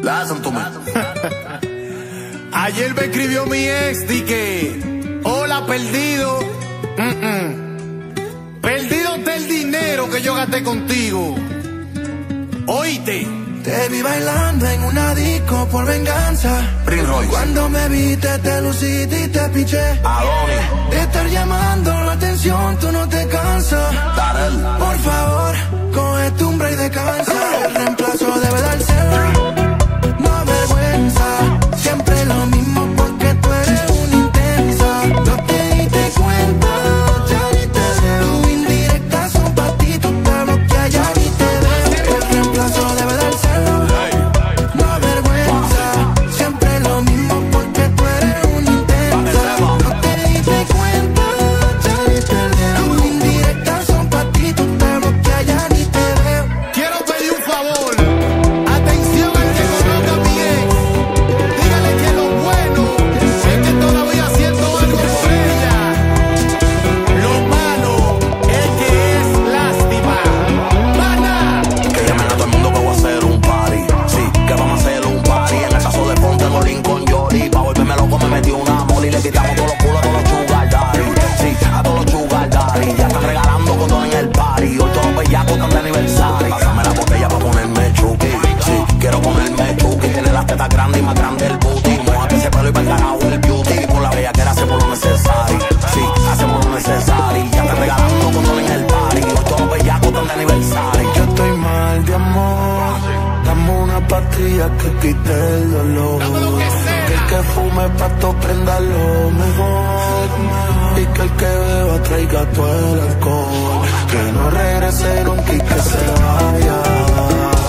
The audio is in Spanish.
La de Santo Tomé. Ayer me escribió mi ex, di que hola, perdido. Perdido está el dinero que yo gasté contigo. Oíste. Te vi bailando en una disco por venganza. Prince Royce. Cuando me viste te luciste y te piché. Adonis. De estar llamando la atención tú no te cansas. Darel. Por favor, cógete un break de cansa. El reemplazo debe dárselo. No vergüenza. Siempre lo mismo porque tú eres una intensa. No te diste cuenta, ya ni te veo. Tu indirecta son pa' ti, tú te bloqueas, ya ni te veo. El reemplazo debe dárselo. No vergüenza. Siempre lo mismo porque tú eres una intensa. No te diste cuenta, ya ni te veo. Tu indirecta son pa' ti, tú te bloqueas, ya ni te veo. Quiero pedir un favor. Atención al que conozca a mi ex. Dígale que lo bueno es que todavía siento algo por ella. Lo malo es que es lástima. ¡Mana! Que llamen a todo el mundo que voy a hacer un party. Sí, que vamos a hacer un party. En el caso de Ponte, Molín con Yori. Pa' volverme loco me metí una moli y le quitamos todos los culos a todos los sugar daddy. Sí, a todos los sugar daddy. Ya están regalando condones en el party. Hoy todos los bellacos están de aniversario. Pásame la botella pa' ponerme chuki. Sí, quiero ponerme chuki. Tiene las tetas grandes y más grande el booty. Mojate ese pelo y pa'l carajo el beauty. Por la bellaquera hacemos lo necesario. Sí, hacemos lo necesario. Ya están regalando condones en el party. Hoy todos los bellacos están de aniversario. Yo estoy mal de amor. Dame una pastilla que quite el dolor. Que el que fume pato prenda lo mejor. Y que el que beba traiga todo el alcohol. Que no regrese nunca y que se vaya.